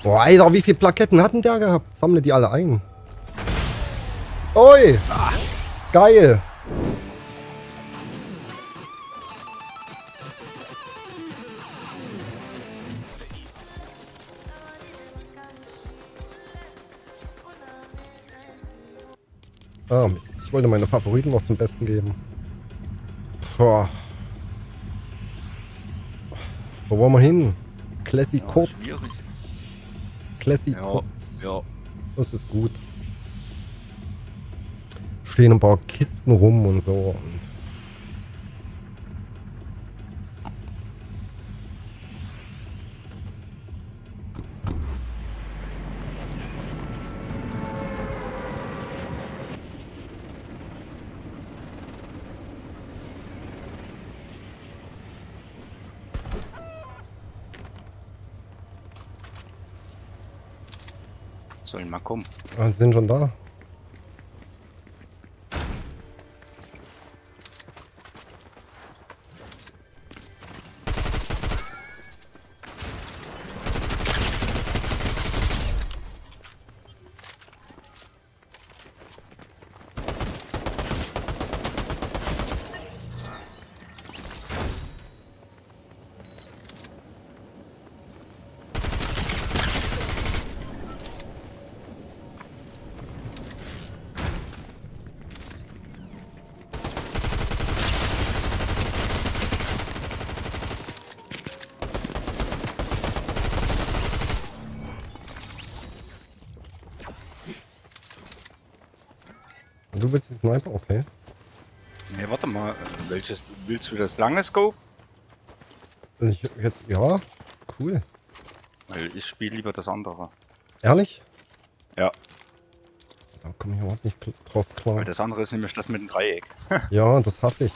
Boah, Alter, wie viele Plaketten hatten der gehabt? Sammle die alle ein. Ui! Geil! Ah, Mist. Ich wollte meine Favoriten noch zum Besten geben. Boah. Wo wollen wir hin? Classy Ja, kurz. schwierig. Classy Ja, kurz. ja. Das ist gut. Stehen ein paar Kisten rum und so. Und Sollen mal kommen. ah, sind schon da. Und du willst den Sniper? Okay. Ne, warte mal. Welches willst du, das lange Scope? Ja, cool. Weil ich spiele lieber das andere. Ehrlich? Ja, Da komme ich überhaupt nicht drauf klar. weil das andere ist nämlich das mit dem Dreieck. Ja, das hasse ich.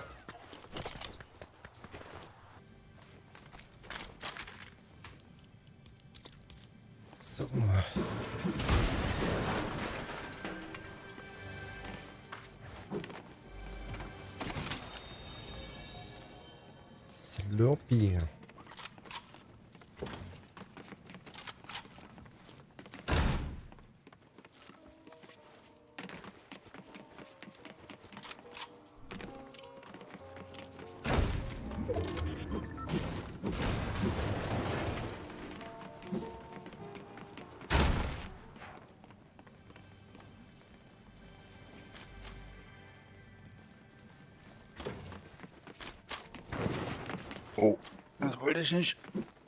So. Slurpee. Oh, das wollte ich nicht.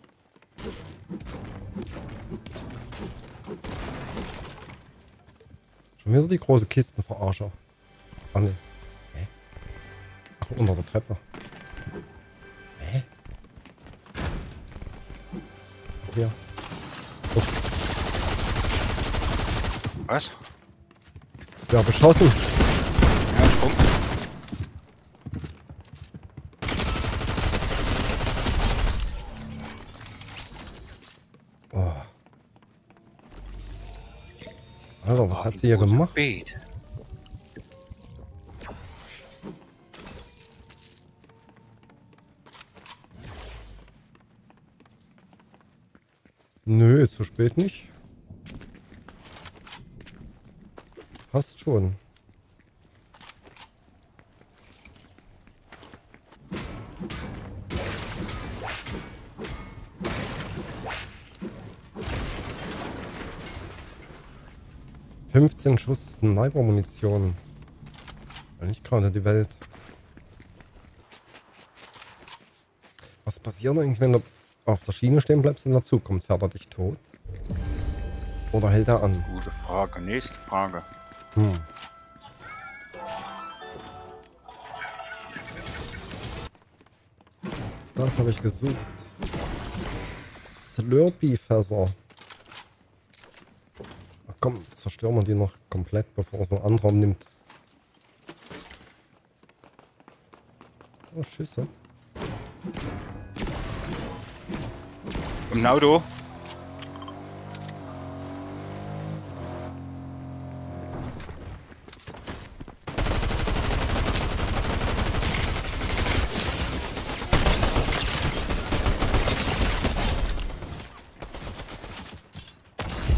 Schon wieder die große Kistenverarscher. Ah, ne. Hä? Ach, unter der Treppe. Hä? Hier. Oh, Was? ja, beschossen. Ja, komm. Oh. Alter, was hat sie hier gemacht? Spät. Nö, zu spät nicht. Passt schon. ...15 Schuss Sniper-Munition. Eigentlich gerade die Welt. Was passiert eigentlich, wenn du auf der Schiene stehen bleibst und dazu kommt? Fährt er dich tot? Oder hält er an? Gute Frage. Nächste Frage. Das habe ich gesucht. Slurpee-Fässer. Ach komm, zerstören wir die noch komplett, bevor es ein anderer nimmt. Oh, Schüsse. Im Auto.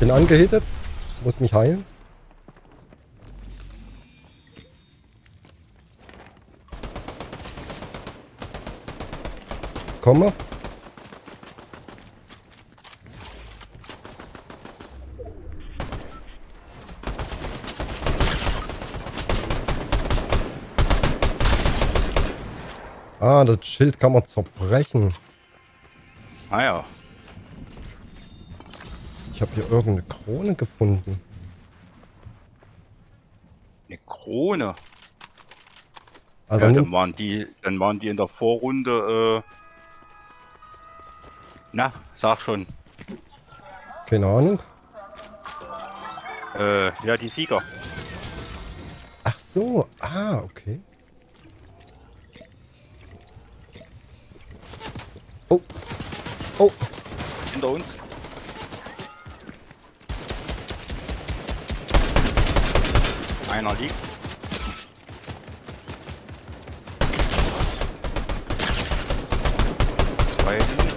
Bin angehittet. Muss mich heilen. Komme. Ah, das Schild kann man zerbrechen. Ah ja. Ich habe hier irgendeine Krone gefunden. Eine Krone. Also Ja, nimm, dann waren die in der Vorrunde, na, sag schon. keine Ahnung. Ja, die Sieger. Ach so, ah, okay. Oh, oh, Hinter uns. Einer liegt. Zwei liegen.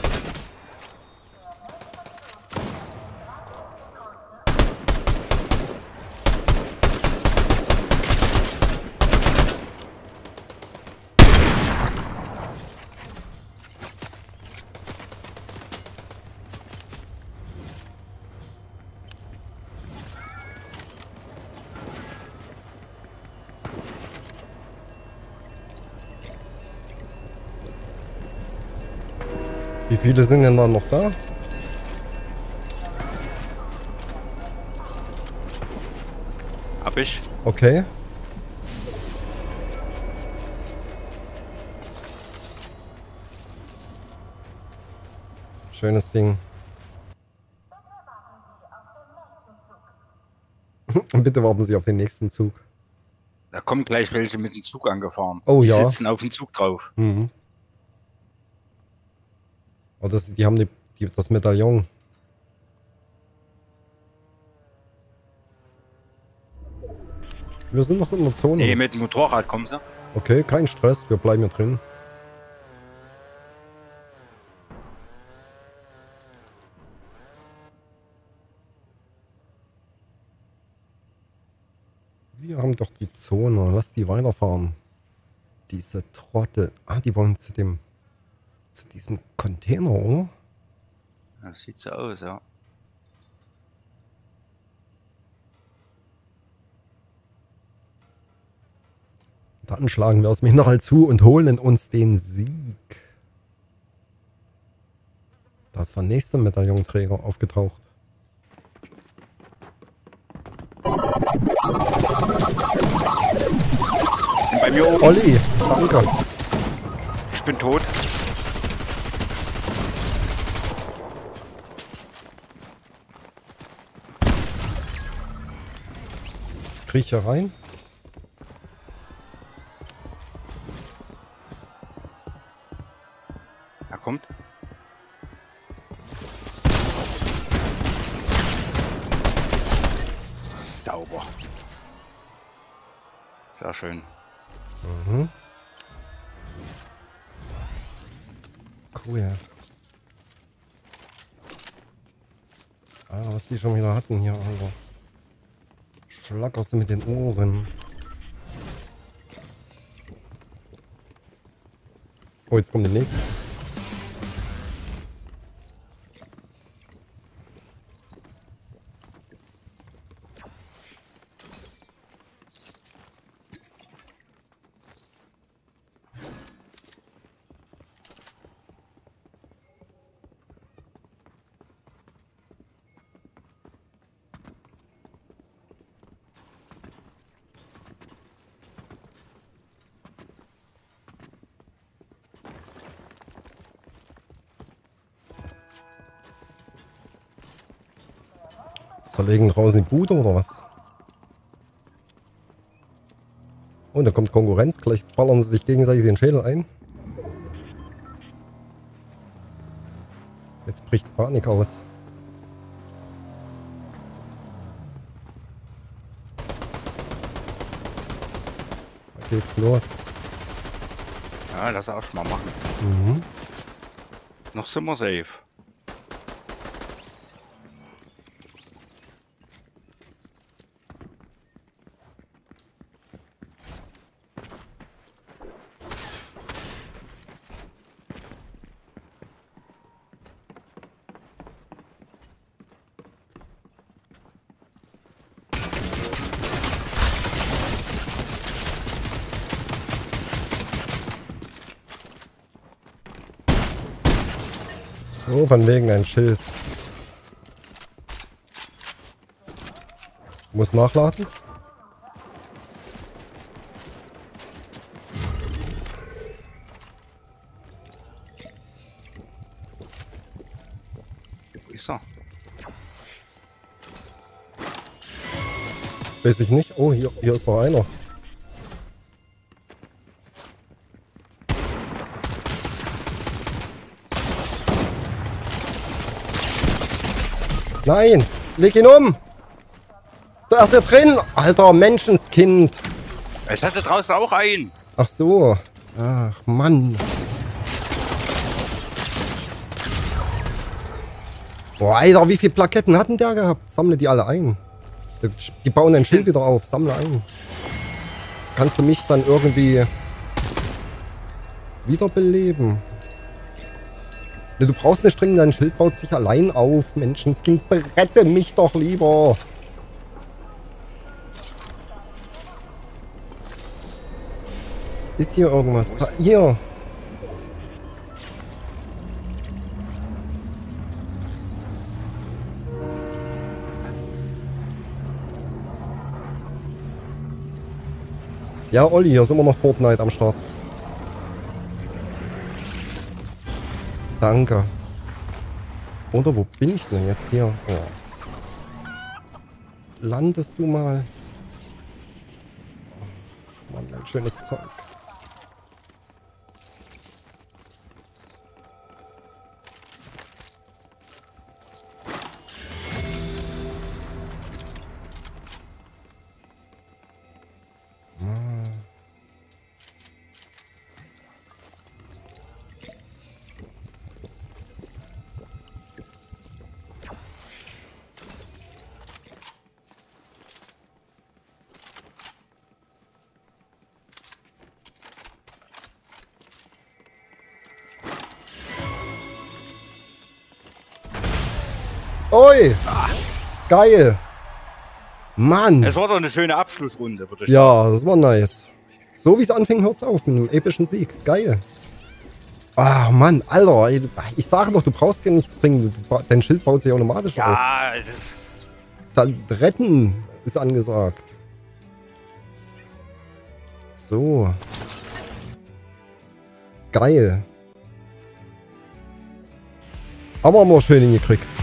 wie viele sind denn da noch da? Hab ich. Okay. Schönes Ding. Bitte warten Sie auf den nächsten Zug. Da kommen gleich welche mit dem Zug angefahren. Oh die ja. sitzen auf dem Zug drauf. Mhm. Oh, die haben das Medaillon. Wir sind noch in der Zone. Nee, mit dem Motorrad kommen sie. Okay, kein Stress, wir bleiben hier drin. Wir haben doch die Zone, lass die weiterfahren. Diese Trottel. Ah, die wollen zu diesem Container, oder? Das sieht so aus, ja. Dann schlagen wir das Mineral zu und holen uns den Sieg. Da ist der nächste Medaillonträger aufgetaucht. Sind bei mir oben. Olli, danke. Ich bin tot. Krieg ich hier rein? Er kommt. Sauber. Sehr schön. Mhm. Cool. Ah, was die schon wieder hatten hier, Alter. Schlackerst du mit den Ohren. Oh, jetzt kommt der nächste. Zerlegen draußen die Bude oder was? Und da kommt Konkurrenz. Gleich ballern sie sich gegenseitig den Schädel ein. Jetzt bricht Panik aus. Da geht's los. Ja, lass auch schon mal machen. Mhm. Noch sind wir safe. So, von wegen ein Schild. Muss nachladen. Wo ist er? Weiß ich nicht. Oh, hier ist noch einer. Nein, leg ihn um. Da ist er drin. Alter, Menschenskind. Es hatte draußen auch einen. Ach so. Ach, Mann. Boah, Alter, wie viele Plaketten hatten der gehabt? Sammle die alle ein. Die bauen ein Schild wieder auf. Sammle ein. Kannst du mich dann irgendwie wiederbeleben? Du brauchst nicht dringend, dein Schild baut sich allein auf. Menschenskind, rette mich doch lieber. Ist hier irgendwas? Da, hier. Ja, Olli, hier sind wir noch Fortnite am Start. Danke. Oder wo bin ich denn jetzt hier? Oh. Landest du mal? Oh, Mann, ein schönes Zeug. Oi! Geil! Mann! Es war doch eine schöne Abschlussrunde, würde ich sagen. Ja, das war nice. So wie es anfing, hört's auf mit einem epischen Sieg. Geil. Ah, Mann, Alter. Ich sage doch, du brauchst gar nichts trinken. Dein Schild baut sich automatisch auf. Ja, es ist... Dann retten ist angesagt. So. Geil. Aber haben wir schön hingekriegt.